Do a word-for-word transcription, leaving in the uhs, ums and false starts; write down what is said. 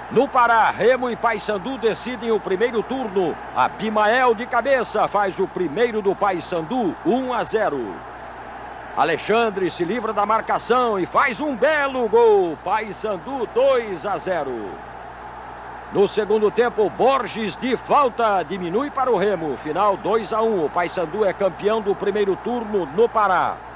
No Pará, Remo e Paysandu decidem o primeiro turno. Abimael de cabeça faz o primeiro do Paysandu, um a zero. Alexandre se livra da marcação e faz um belo gol. Paysandu dois a zero. No segundo tempo, Borges de falta diminui para o Remo. Final dois a um. O Paysandu é campeão do primeiro turno no Pará.